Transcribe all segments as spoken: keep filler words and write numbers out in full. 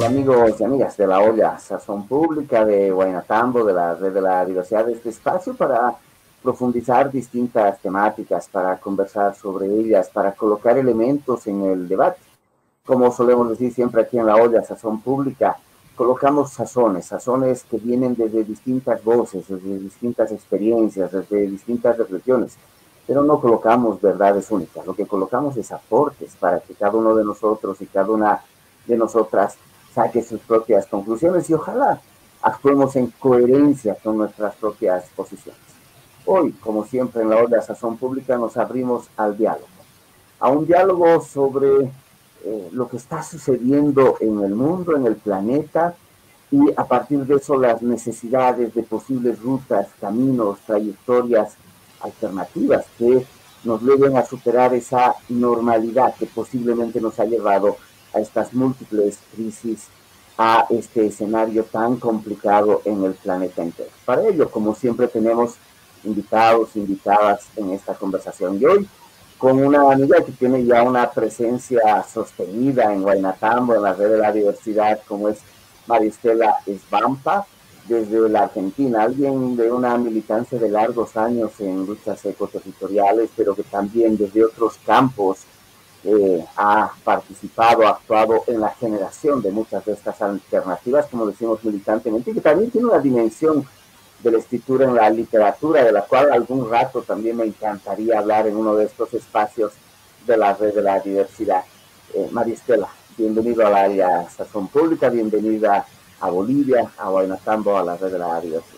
Hola amigos y amigas de la olla Sazón Pública de Huaynatambo, de la Red de la Diversidad, de este espacio para profundizar distintas temáticas, para conversar sobre ellas, para colocar elementos en el debate. Como solemos decir siempre aquí en la olla Sazón Pública, colocamos sazones, sazones que vienen desde distintas voces, desde distintas experiencias, desde distintas reflexiones, pero no colocamos verdades únicas, lo que colocamos es aportes para que cada uno de nosotros y cada una de nosotras saque sus propias conclusiones y ojalá actuemos en coherencia con nuestras propias posiciones. Hoy, como siempre en la olla Sazón Pública, nos abrimos al diálogo, a un diálogo sobre eh, lo que está sucediendo en el mundo, en el planeta, y a partir de eso las necesidades de posibles rutas, caminos, trayectorias alternativas que nos lleven a superar esa normalidad que posiblemente nos ha llevado a estas múltiples crisis, a este escenario tan complicado en el planeta entero. Para ello, como siempre, tenemos invitados, invitadas en esta conversación. Y hoy, con una amiga que tiene ya una presencia sostenida en Huaynatambo, en la Red de la Diversidad, como es Maristela Svampa, desde la Argentina, alguien de una militancia de largos años en luchas ecoterritoriales, pero que también desde otros campos eh, ha participado, ha actuado en la generación de muchas de estas alternativas, como decimos militantemente, y que también tiene una dimensión de la escritura en la literatura, de la cual algún rato también me encantaría hablar en uno de estos espacios de la Red de la Diversidad. Eh, Maristela, bienvenido al área Sazón Pública, bienvenida a Bolivia, a Huaynatambo, a la Red de la Diversidad.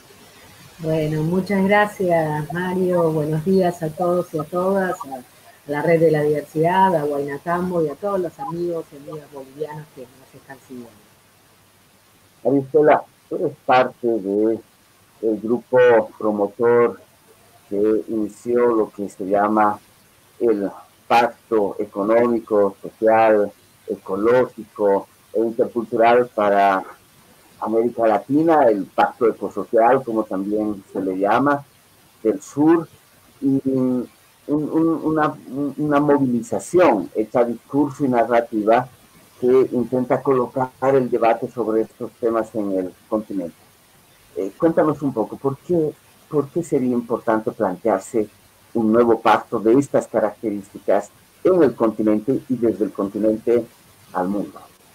Bueno, muchas gracias, Mario. Buenos días a todos y a todas, a la Red de la Diversidad, a Huaynatambo y a todos los amigos y amigas bolivianos que nos están siguiendo. Maristela, tú eres parte de el grupo promotor que inició lo que se llama el Pacto Económico, Social, Ecológico e Intercultural para América Latina, el Pacto Ecosocial, como también se le llama, del sur, y un, un, una, una movilización hecha discurso y narrativa que intenta colocar el debate sobre estos temas en el continente. Eh, cuéntanos un poco, ¿por qué, ¿por qué sería importante plantearse un nuevo pacto de estas características en el continente y desde el continente al mundo?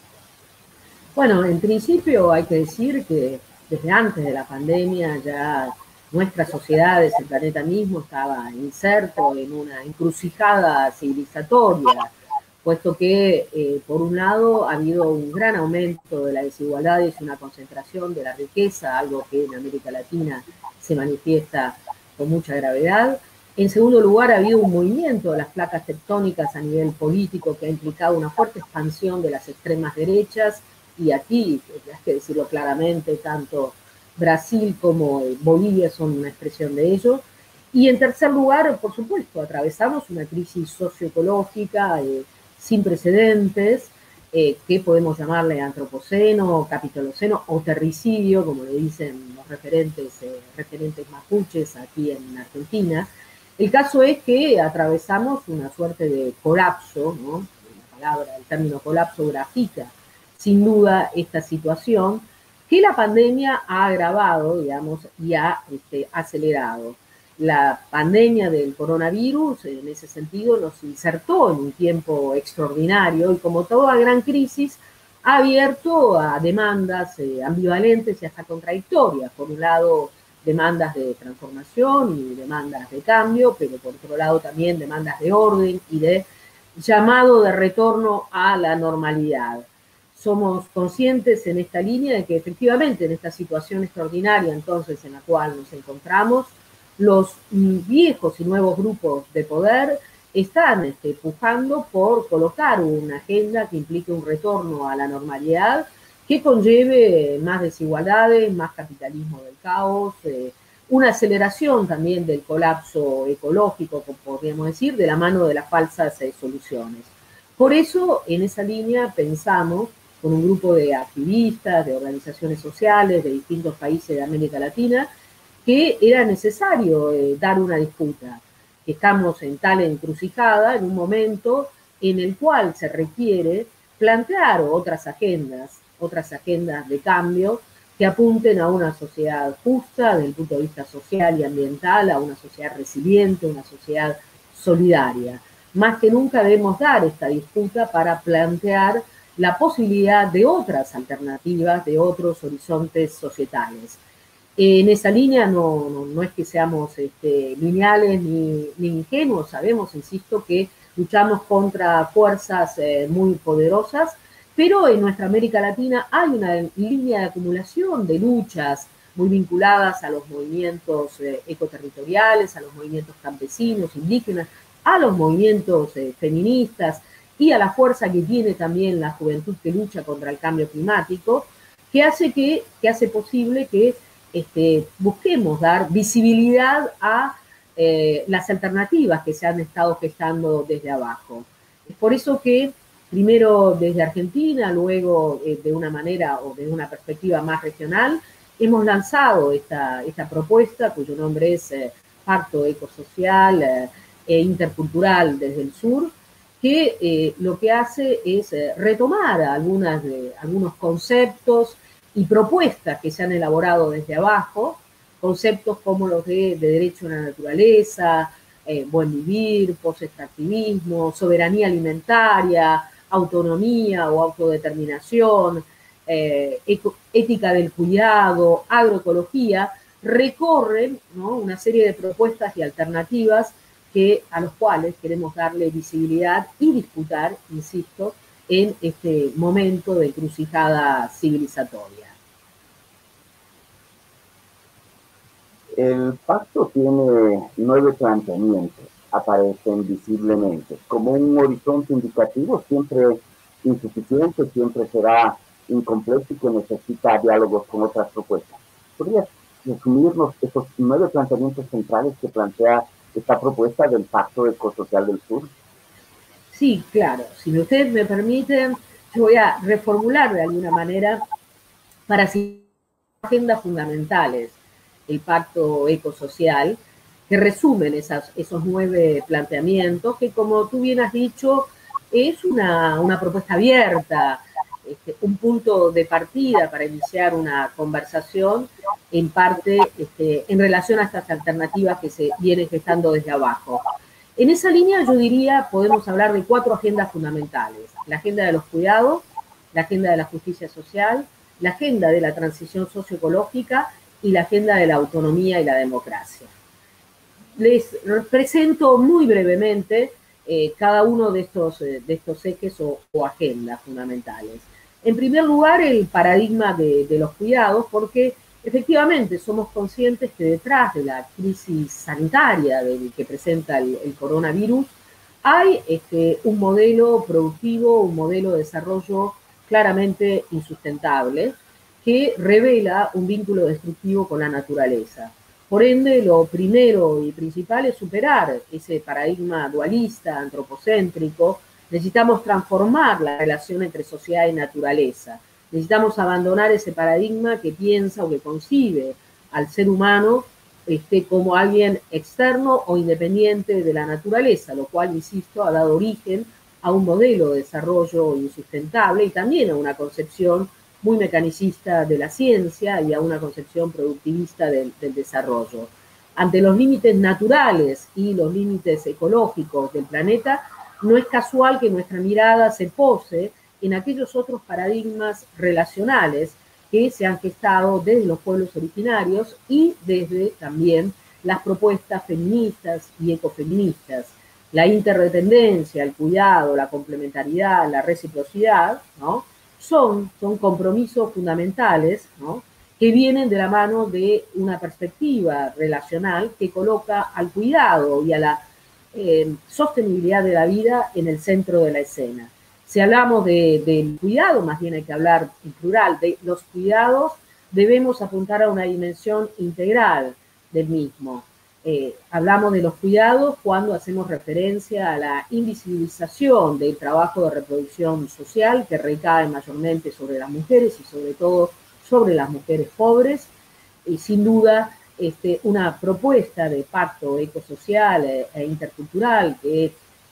Bueno, en principio hay que decir que desde antes de la pandemia ya nuestras sociedades, el planeta mismo estaba inserto en una encrucijada civilizatoria, puesto que, eh, por un lado, ha habido un gran aumento de las desigualdades y una concentración de la riqueza, algo que en América Latina se manifiesta con mucha gravedad. En segundo lugar, ha habido un movimiento de las placas tectónicas a nivel político que ha implicado una fuerte expansión de las extremas derechas, y aquí, hay que decirlo claramente, tanto Brasil como Bolivia son una expresión de ello. Y en tercer lugar, por supuesto, atravesamos una crisis socioecológica eh, sin precedentes, eh, que podemos llamarle antropoceno, capitoloceno o terricidio, como le dicen los referentes, eh, referentes mapuches aquí en Argentina. El caso es que atravesamos una suerte de colapso, ¿no? La palabra, el término colapso grafica sin duda esta situación que la pandemia ha agravado, digamos, y ha este, acelerado. La pandemia del coronavirus, en ese sentido, nos insertó en un tiempo extraordinario y, como toda gran crisis, ha abierto a demandas eh, ambivalentes y hasta contradictorias. Por un lado, demandas de transformación y demandas de cambio, pero por otro lado también demandas de orden y de llamado de retorno a la normalidad. Somos conscientes en esta línea de que efectivamente en esta situación extraordinaria entonces en la cual nos encontramos, los viejos y nuevos grupos de poder están este, pujando por colocar una agenda que implique un retorno a la normalidad, que conlleve más desigualdades, más capitalismo del caos, eh, una aceleración también del colapso ecológico, como podríamos decir, de la mano de las falsas eh, soluciones. Por eso, en esa línea pensamos, con un grupo de activistas, de organizaciones sociales de distintos países de América Latina, que era necesario eh, dar una disputa, que estamos en tal encrucijada, en un momento en el cual se requiere plantear otras agendas, otras agendas de cambio que apunten a una sociedad justa desde el punto de vista social y ambiental, a una sociedad resiliente, una sociedad solidaria. Más que nunca debemos dar esta disputa para plantear la posibilidad de otras alternativas, de otros horizontes societales. En esa línea no, no, no es que seamos este, lineales ni, ni ingenuos, sabemos, insisto, que luchamos contra fuerzas eh, muy poderosas, pero en nuestra América Latina hay una línea de acumulación de luchas muy vinculadas a los movimientos eh, ecoterritoriales, a los movimientos campesinos, indígenas, a los movimientos eh, feministas y a la fuerza que tiene también la juventud que lucha contra el cambio climático, que hace, que, que hace posible que este, busquemos dar visibilidad a eh, las alternativas que se han estado gestando desde abajo. Es por eso que primero desde Argentina, luego eh, de una manera o de una perspectiva más regional, hemos lanzado esta, esta propuesta cuyo nombre es eh, Pacto Ecosocial eh, e Intercultural desde el Sur, que eh, lo que hace es eh, retomar algunas de, algunos conceptos y propuestas que se han elaborado desde abajo, conceptos como los de, de derecho a la naturaleza, eh, buen vivir, post-extractivismo, soberanía alimentaria, autonomía o autodeterminación, eh, eco, ética del cuidado, agroecología, recorren, ¿no?, una serie de propuestas y alternativas que, a los cuales queremos darle visibilidad y disputar, insisto, en este momento de encrucijada civilizatoria. El pacto tiene nueve planteamientos, aparecen visiblemente. Como un horizonte indicativo, siempre insuficiente, siempre será incompleto y que necesita diálogos con otras propuestas. ¿Podrías resumirnos esos nueve planteamientos centrales que plantea esta propuesta del Pacto Ecosocial del Sur? Sí, claro. Si ustedes me permiten, yo voy a reformular de alguna manera para citar agendas fundamentales el Pacto Ecosocial, que resumen esas, esos nueve planteamientos, que como tú bien has dicho, es una, una propuesta abierta, este, un punto de partida para iniciar una conversación, en parte este, en relación a estas alternativas que se vienen gestando desde abajo. En esa línea yo diría, podemos hablar de cuatro agendas fundamentales: la agenda de los cuidados, la agenda de la justicia social, la agenda de la transición socioecológica y la agenda de la autonomía y la democracia. Les presento muy brevemente eh, cada uno de estos, eh, de estos ejes o, o agendas fundamentales. En primer lugar, el paradigma de, de los cuidados, porque efectivamente somos conscientes que detrás de la crisis sanitaria del que presenta el, el coronavirus hay este, un modelo productivo, un modelo de desarrollo claramente insustentable, que revela un vínculo destructivo con la naturaleza. Por ende, lo primero y principal es superar ese paradigma dualista, antropocéntrico. Necesitamos transformar la relación entre sociedad y naturaleza. Necesitamos abandonar ese paradigma que piensa o que concibe al ser humano este, como alguien externo o independiente de la naturaleza, lo cual, insisto, ha dado origen a un modelo de desarrollo insustentable y también a una concepción muy mecanicista de la ciencia y a una concepción productivista del, del desarrollo. Ante los límites naturales y los límites ecológicos del planeta, no es casual que nuestra mirada se pose en aquellos otros paradigmas relacionales que se han gestado desde los pueblos originarios y desde también las propuestas feministas y ecofeministas. La interdependencia, el cuidado, la complementariedad, la reciprocidad, ¿no?, Son, son compromisos fundamentales, ¿no?, que vienen de la mano de una perspectiva relacional que coloca al cuidado y a la eh, sostenibilidad de la vida en el centro de la escena. Si hablamos de, del cuidado, más bien hay que hablar en plural, de los cuidados, debemos apuntar a una dimensión integral del mismo. Eh, hablamos de los cuidados cuando hacemos referencia a la invisibilización del trabajo de reproducción social que recae mayormente sobre las mujeres y sobre todo sobre las mujeres pobres. Y sin duda, este, una propuesta de pacto ecosocial e, e intercultural que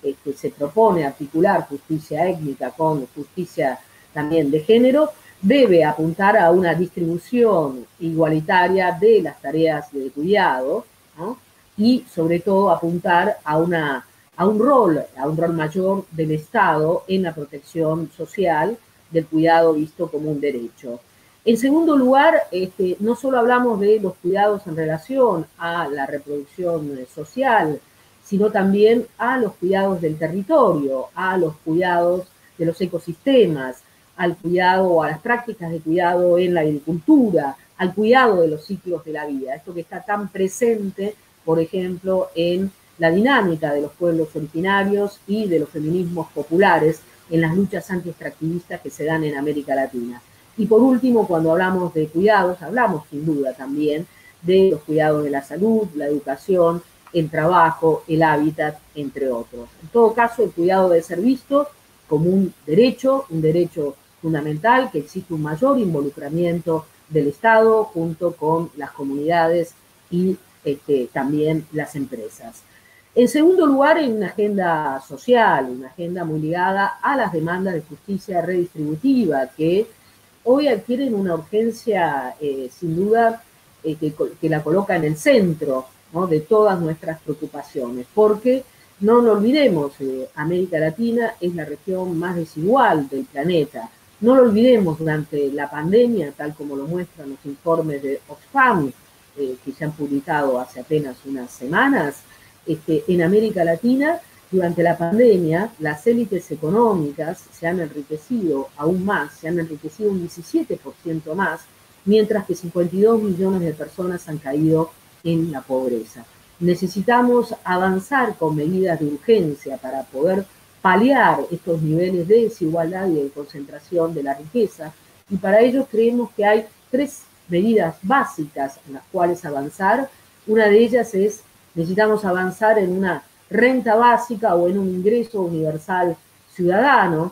este, se propone articular justicia étnica con justicia también de género, debe apuntar a una distribución igualitaria de las tareas de cuidado, ¿no? Y sobre todo apuntar a, una, a un rol, a un rol mayor del Estado en la protección social del cuidado visto como un derecho. En segundo lugar, este, no solo hablamos de los cuidados en relación a la reproducción social, sino también a los cuidados del territorio, a los cuidados de los ecosistemas, al cuidado o a las prácticas de cuidado en la agricultura, al cuidado de los ciclos de la vida. Esto que está tan presente, por ejemplo, en la dinámica de los pueblos originarios y de los feminismos populares en las luchas anti-extractivistas que se dan en América Latina. Y por último, cuando hablamos de cuidados, hablamos sin duda también de los cuidados de la salud, la educación, el trabajo, el hábitat, entre otros. En todo caso, el cuidado debe ser visto como un derecho, un derecho fundamental, que existe un mayor involucramiento del Estado junto con las comunidades y este, también las empresas. En segundo lugar, en una agenda social, una agenda muy ligada a las demandas de justicia redistributiva, que hoy adquieren una urgencia, eh, sin duda, eh, que, que la coloca en el centro, ¿no?, de todas nuestras preocupaciones, porque no lo olvidemos, eh, América Latina es la región más desigual del planeta. No lo olvidemos, durante la pandemia, tal como lo muestran los informes de Oxfam, eh, que se han publicado hace apenas unas semanas, este, en América Latina, durante la pandemia, las élites económicas se han enriquecido aún más, se han enriquecido un diecisiete por ciento más, mientras que cincuenta y dos millones de personas han caído en la pobreza. Necesitamos avanzar con medidas de urgencia para poder paliar estos niveles de desigualdad y de concentración de la riqueza, y para ello creemos que hay tres medidas básicas en las cuales avanzar. Una de ellas es, necesitamos avanzar en una renta básica o en un ingreso universal ciudadano,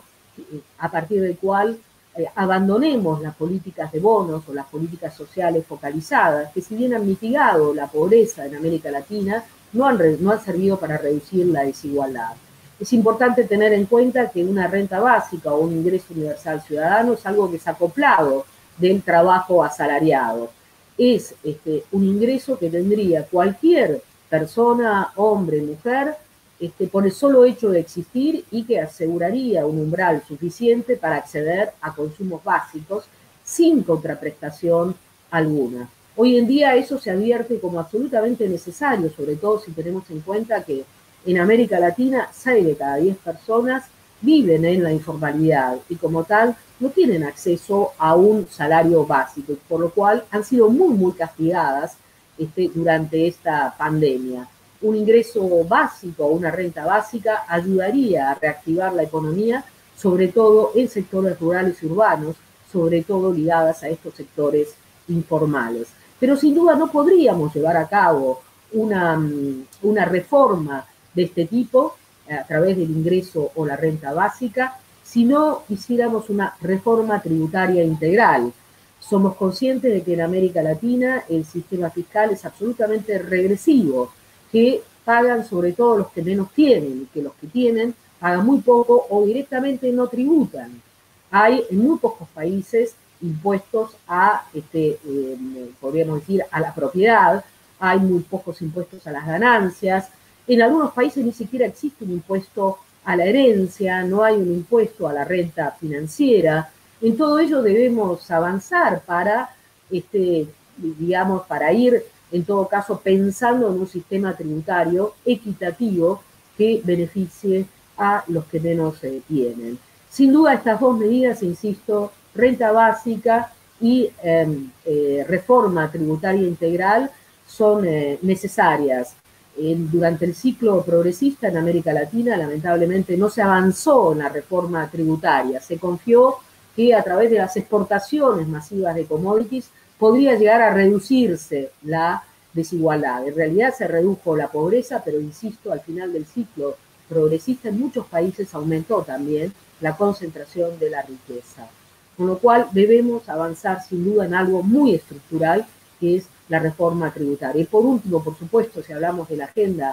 a partir del cual eh, abandonemos las políticas de bonos o las políticas sociales focalizadas, que si bien han mitigado la pobreza en América Latina, no han, no han servido para reducir la desigualdad. Es importante tener en cuenta que una renta básica o un ingreso universal ciudadano es algo que es acoplado del trabajo asalariado. Es este, un ingreso que tendría cualquier persona, hombre, mujer, este, por el solo hecho de existir, y que aseguraría un umbral suficiente para acceder a consumos básicos sin contraprestación alguna. Hoy en día eso se advierte como absolutamente necesario, sobre todo si tenemos en cuenta que en América Latina seis de cada diez personas viven en la informalidad y como tal no tienen acceso a un salario básico, por lo cual han sido muy, muy castigadas este, durante esta pandemia. Un ingreso básico o una renta básica ayudaría a reactivar la economía, sobre todo en sectores rurales y urbanos, sobre todo ligadas a estos sectores informales. Pero sin duda no podríamos llevar a cabo una, una reforma de este tipo a través del ingreso o la renta básica si no hiciéramos una reforma tributaria integral. Somos conscientes de que en América Latina el sistema fiscal es absolutamente regresivo, que pagan sobre todo los que menos tienen, y que los que tienen pagan muy poco o directamente no tributan. Hay en muy pocos países impuestos a, este, eh, podríamos decir, a la propiedad, hay muy pocos impuestos a las ganancias. En algunos países ni siquiera existe un impuesto a la herencia, no hay un impuesto a la renta financiera. En todo ello debemos avanzar para, este, digamos, para ir, en todo caso, pensando en un sistema tributario equitativo que beneficie a los que menos eh, tienen. Sin duda, estas dos medidas, insisto, renta básica y eh, eh, reforma tributaria integral, son eh, necesarias. Durante el ciclo progresista en América Latina, lamentablemente, no se avanzó en la reforma tributaria. Se confió que a través de las exportaciones masivas de commodities podría llegar a reducirse la desigualdad. En realidad se redujo la pobreza, pero insisto, al final del ciclo progresista en muchos países aumentó también la concentración de la riqueza. Con lo cual debemos avanzar sin duda en algo muy estructural, que es la reforma tributaria. Y por último, por supuesto, si hablamos de la agenda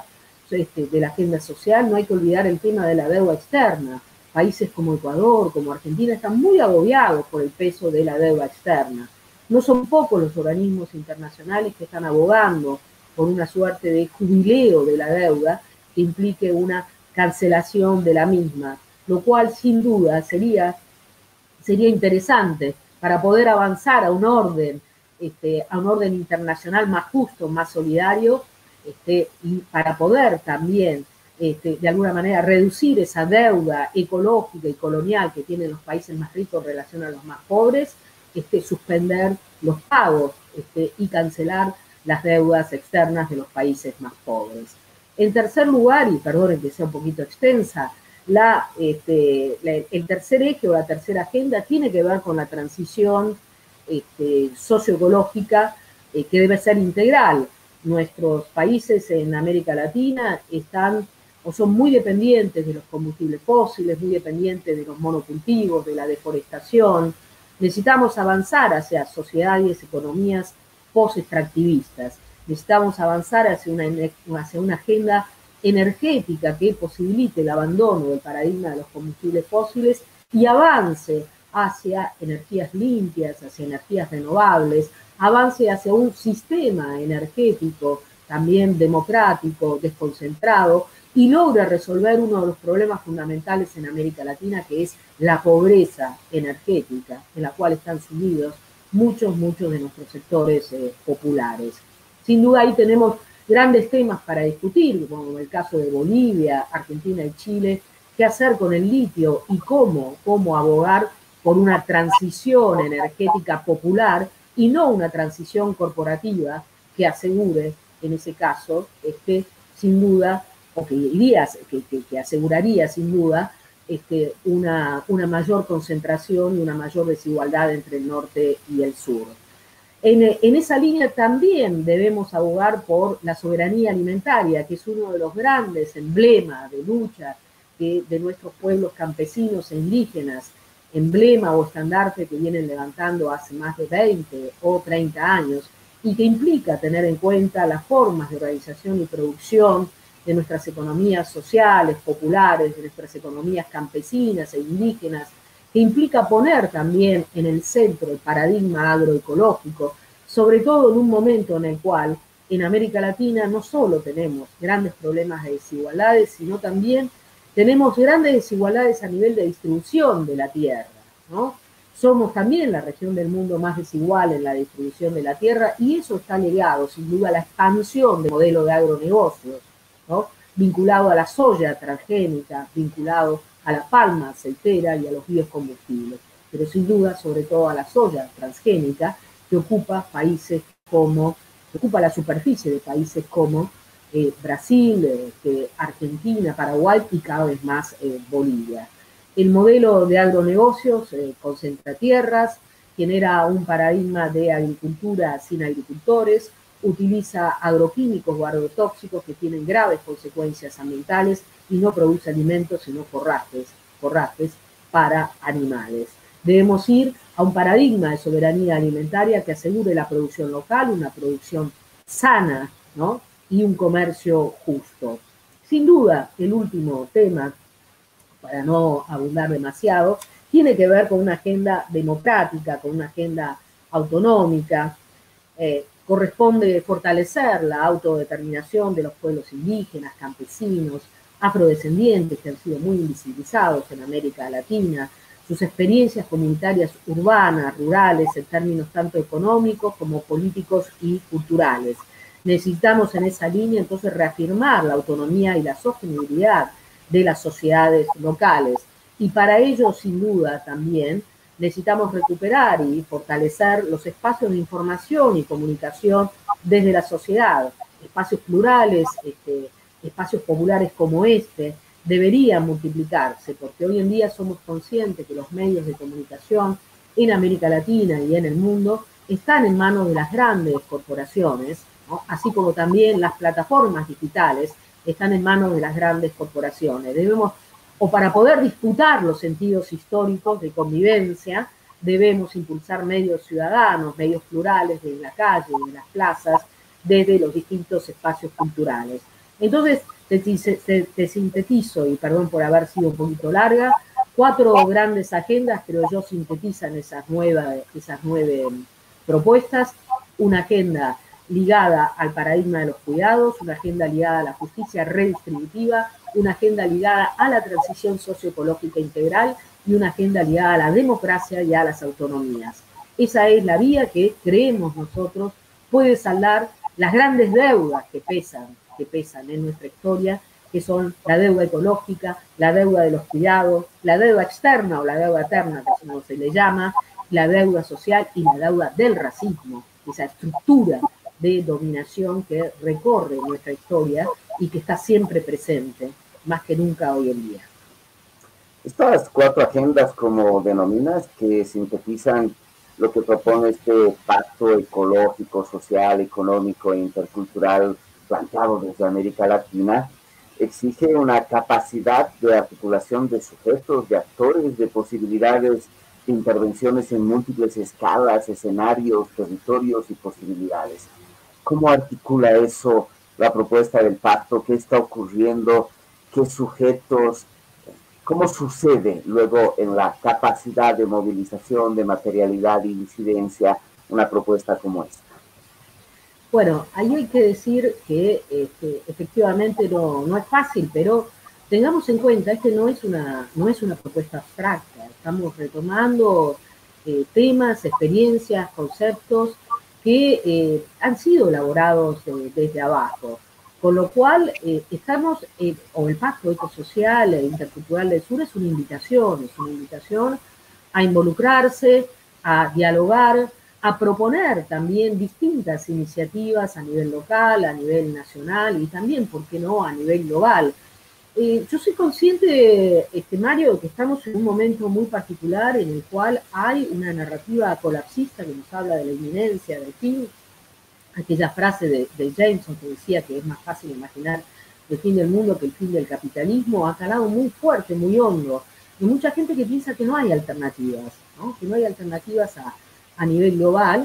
este, de la agenda social, no hay que olvidar el tema de la deuda externa. Países como Ecuador, como Argentina, están muy agobiados por el peso de la deuda externa. No son pocos los organismos internacionales que están abogando por una suerte de jubileo de la deuda que implique una cancelación de la misma, lo cual sin duda sería, sería interesante para poder avanzar a un orden, este, a un orden internacional más justo, más solidario, este, y para poder también Este, de alguna manera reducir esa deuda ecológica y colonial que tienen los países más ricos en relación a los más pobres, este, suspender los pagos este, y cancelar las deudas externas de los países más pobres. En tercer lugar, y perdonen que sea un poquito extensa, la, este, la, el tercer eje o la tercera agenda tiene que ver con la transición este, socioecológica eh, que debe ser integral. Nuestros países en América Latina están o son muy dependientes de los combustibles fósiles, muy dependientes de los monocultivos, de la deforestación. Necesitamos avanzar hacia sociedades, economías post-extractivistas. Necesitamos avanzar hacia una, hacia una agenda energética que posibilite el abandono del paradigma de los combustibles fósiles y avance hacia energías limpias, hacia energías renovables, avance hacia un sistema energético también democrático, desconcentrado, y logra resolver uno de los problemas fundamentales en América Latina, que es la pobreza energética, en la cual están sumidos muchos, muchos de nuestros sectores eh, populares. Sin duda ahí tenemos grandes temas para discutir, como el caso de Bolivia, Argentina y Chile, qué hacer con el litio y cómo, cómo abogar por una transición energética popular y no una transición corporativa que asegure, en ese caso, este, sin duda, o que, iría, que, que, que aseguraría sin duda este, una, una mayor concentración y una mayor desigualdad entre el norte y el sur. En, en esa línea también debemos abogar por la soberanía alimentaria, que es uno de los grandes emblemas de lucha que, de nuestros pueblos campesinos e indígenas, emblema o estandarte que vienen levantando hace más de veinte o treinta años y que implica tener en cuenta las formas de organización y producción de nuestras economías sociales, populares, de nuestras economías campesinas e indígenas, que implica poner también en el centro el paradigma agroecológico, sobre todo en un momento en el cual en América Latina no solo tenemos grandes problemas de desigualdades, sino también tenemos grandes desigualdades a nivel de distribución de la tierra, ¿no? Somos también la región del mundo más desigual en la distribución de la tierra y eso está ligado, sin duda, a la expansión del modelo de agronegocios, ¿no? Vinculado a la soya transgénica, vinculado a la palma aceitera y a los biocombustibles, pero sin duda, sobre todo a la soya transgénica, que ocupa países como, que ocupa la superficie de países como eh, Brasil, eh, Argentina, Paraguay y cada vez más eh, Bolivia. El modelo de agronegocios eh, concentra tierras, genera un paradigma de agricultura sin agricultores, utiliza agroquímicos o agrotóxicos que tienen graves consecuencias ambientales y no produce alimentos sino forrajes, forrajes para animales. Debemos ir a un paradigma de soberanía alimentaria que asegure la producción local, una producción sana, ¿no? Y un comercio justo. Sin duda, el último tema, para no abundar demasiado, tiene que ver con una agenda democrática, con una agenda autonómica. Eh, corresponde fortalecer la autodeterminación de los pueblos indígenas, campesinos, afrodescendientes que han sido muy invisibilizados en América Latina, sus experiencias comunitarias urbanas, rurales, en términos tanto económicos como políticos y culturales. Necesitamos en esa línea entonces reafirmar la autonomía y la sostenibilidad de las sociedades locales y para ello sin duda también necesitamos recuperar y fortalecer los espacios de información y comunicación desde la sociedad, espacios plurales, este, espacios populares como este, deberían multiplicarse, porque hoy en día somos conscientes que los medios de comunicación en América Latina y en el mundo están en manos de las grandes corporaciones, ¿no? Así como también las plataformas digitales están en manos de las grandes corporaciones. Debemos, o para poder disputar los sentidos históricos de convivencia, debemos impulsar medios ciudadanos, medios plurales desde la calle, de las plazas, desde los distintos espacios culturales. Entonces, te, te, te sintetizo, y perdón por haber sido un poquito larga, cuatro grandes agendas, pero yo sintetizan esas, nueva, esas nueve propuestas. Una agenda ligada al paradigma de los cuidados, una agenda ligada a la justicia redistributiva, una agenda ligada a la transición socioecológica integral y una agenda ligada a la democracia y a las autonomías. Esa es la vía que creemos nosotros puede saldar las grandes deudas que pesan, que pesan en nuestra historia, que son la deuda ecológica, la deuda de los cuidados, la deuda externa o la deuda eterna, como se le llama, la deuda social y la deuda del racismo, esa estructura de dominación que recorre nuestra historia y que está siempre presente, más que nunca hoy en día. Estas cuatro agendas, como denominas, que sintetizan lo que propone este pacto ecológico, social, económico e intercultural planteado desde América Latina, exige una capacidad de articulación de sujetos, de actores, de posibilidades de intervenciones en múltiples escalas, escenarios, territorios y posibilidades. ¿Cómo articula eso la propuesta del pacto? ¿Qué está ocurriendo? ¿Qué sujetos? ¿Cómo sucede luego en la capacidad de movilización, de materialidad e incidencia una propuesta como esta? Bueno, ahí hay que decir que este, efectivamente no, no es fácil, pero tengamos en cuenta que no es una, no es una propuesta abstracta. Estamos retomando eh, temas, experiencias, conceptos que eh, han sido elaborados eh, desde abajo. Con lo cual, eh, estamos, eh, o el Pacto Ecosocial e Intercultural del Sur es una invitación, es una invitación a involucrarse, a dialogar, a proponer también distintas iniciativas a nivel local, a nivel nacional y también, ¿por qué no?, a nivel global. Eh, yo soy consciente, este, Mario, que estamos en un momento muy particular en el cual hay una narrativa colapsista que nos habla de la inminencia del fin. Aquella frase de, de Jameson que decía que es más fácil imaginar el fin del mundo que el fin del capitalismo, ha calado muy fuerte, muy hondo. Y mucha gente que piensa que no hay alternativas, ¿no? Que no hay alternativas a, a nivel global.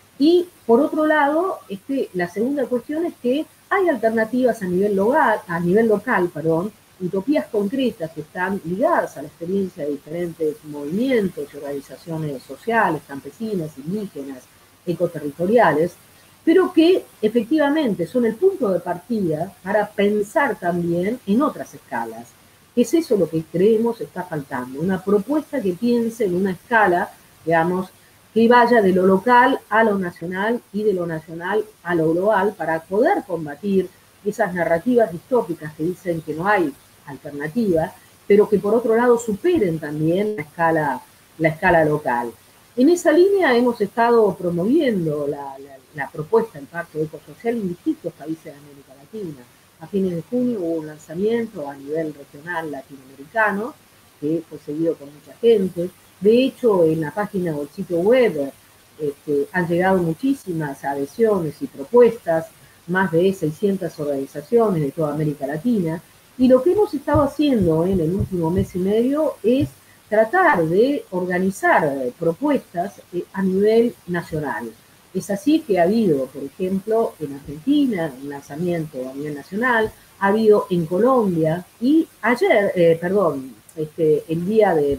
Y por otro lado, este, la segunda cuestión es que hay alternativas a nivel local, a nivel local, perdón, utopías concretas que están ligadas a la experiencia de diferentes movimientos y organizaciones sociales, campesinas, indígenas, ecoterritoriales, pero que efectivamente son el punto de partida para pensar también en otras escalas. Es eso lo que creemos está faltando, una propuesta que piense en una escala, digamos, que vaya de lo local a lo nacional y de lo nacional a lo global para poder combatir esas narrativas distópicas que dicen que no hay alternativa, pero que por otro lado superen también la escala, la escala local. En esa línea hemos estado promoviendo la, la, la propuesta del Pacto Ecosocial en distintos países de América Latina. A fines de junio hubo un lanzamiento a nivel regional latinoamericano, que fue seguido con mucha gente. De hecho, en la página o el sitio web este, han llegado muchísimas adhesiones y propuestas, más de seiscientas organizaciones de toda América Latina. Y lo que hemos estado haciendo en el último mes y medio es tratar de organizar propuestas a nivel nacional. Es así que ha habido, por ejemplo, en Argentina, un lanzamiento a nivel nacional, ha habido en Colombia y ayer, eh, perdón, este, el día de,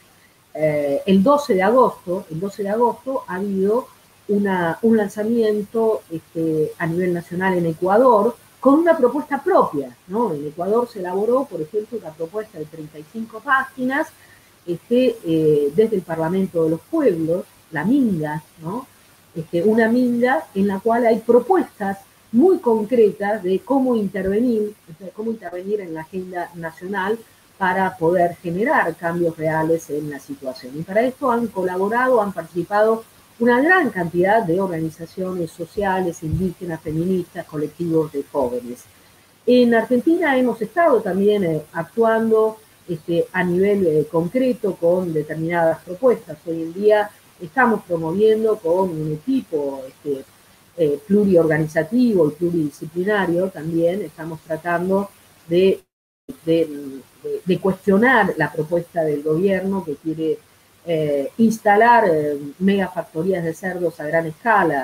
eh, el doce de agosto, el doce de agosto ha habido una, un lanzamiento este, a nivel nacional en Ecuador con una propuesta propia, ¿no? En Ecuador se elaboró, por ejemplo, una propuesta de treinta y cinco páginas, Este, eh, desde el Parlamento de los Pueblos, la Minga, ¿no? Este, una Minga en la cual hay propuestas muy concretas de cómo intervenir, de cómo intervenir en la agenda nacional para poder generar cambios reales en la situación. Y para esto han colaborado, han participado una gran cantidad de organizaciones sociales, indígenas, feministas, colectivos de jóvenes. En Argentina hemos estado también eh, actuando Este, a nivel eh, concreto con determinadas propuestas. Hoy en día estamos promoviendo con un equipo este, eh, pluriorganizativo y pluridisciplinario también, estamos tratando de, de, de, de cuestionar la propuesta del gobierno que quiere eh, instalar eh, megafactorías de cerdos a gran escala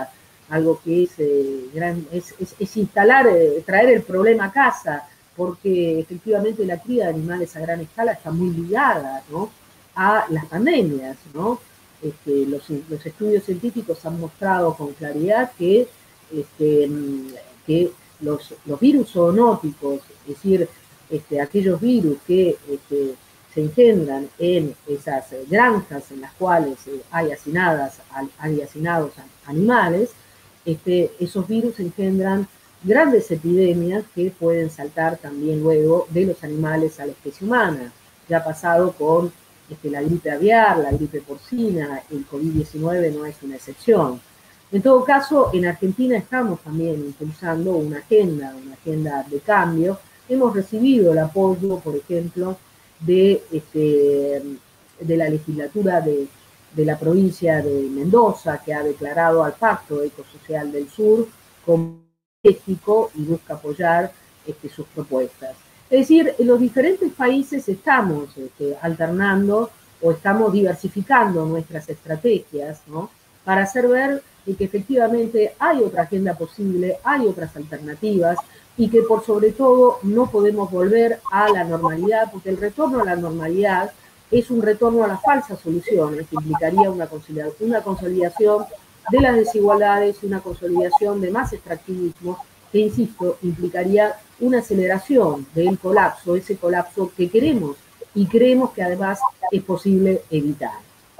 algo que es, eh, gran, es, es, es instalar, eh, traer el problema a casa, porque efectivamente la cría de animales a gran escala está muy ligada, ¿no?, a las pandemias, ¿no? Este, los, los estudios científicos han mostrado con claridad que, este, que los, los virus zoonóticos, es decir, este, aquellos virus que este, se engendran en esas granjas en las cuales hay hacinadas, hay hacinados animales, este, esos virus engendran grandes epidemias que pueden saltar también luego de los animales a la especie humana. Ya ha pasado con este, la gripe aviar, la gripe porcina, el COVID diecinueve no es una excepción. En todo caso, en Argentina estamos también impulsando una agenda, una agenda de cambio. Hemos recibido el apoyo, por ejemplo, de, este, de la legislatura de, de la provincia de Mendoza, que ha declarado al Pacto Ecosocial del Sur como estratégico y busca apoyar este, sus propuestas. Es decir, en los diferentes países estamos este, alternando o estamos diversificando nuestras estrategias, ¿no?, para hacer ver que efectivamente hay otra agenda posible, hay otras alternativas, y que por sobre todo no podemos volver a la normalidad, porque el retorno a la normalidad es un retorno a las falsas soluciones, que implicaría una consolidación, una consolidación de las desigualdades y una consolidación de más extractivismo, que, insisto, implicaría una aceleración del colapso, ese colapso que queremos y creemos que además es posible evitar.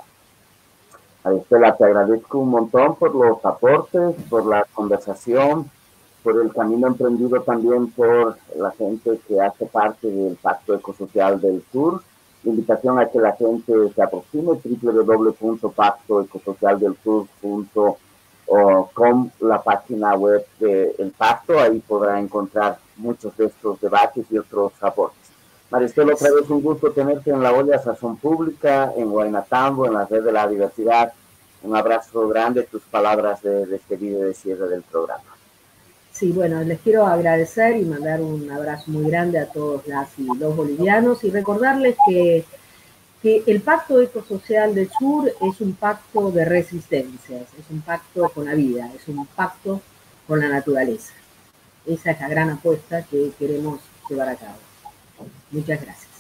Maristela, te agradezco un montón por los aportes, por la conversación, por el camino emprendido también por la gente que hace parte del Pacto Ecosocial del Sur. La invitación a que la gente se aproxime, doble u doble u doble u punto pacto ecosocial del sur punto com, la página web del Pacto. Ahí podrá encontrar muchos de estos debates y otros aportes. Maristela, otra vez un gusto tenerte en la olla Sazón Pública, en Huaynatambo, en la red de la diversidad. Un abrazo grande, tus palabras de despedida y de cierre del programa. Sí, bueno, les quiero agradecer y mandar un abrazo muy grande a todos las y los bolivianos y recordarles que, que el Pacto Ecosocial del Sur es un pacto de resistencias, es un pacto con la vida, es un pacto con la naturaleza. Esa es la gran apuesta que queremos llevar a cabo. Muchas gracias.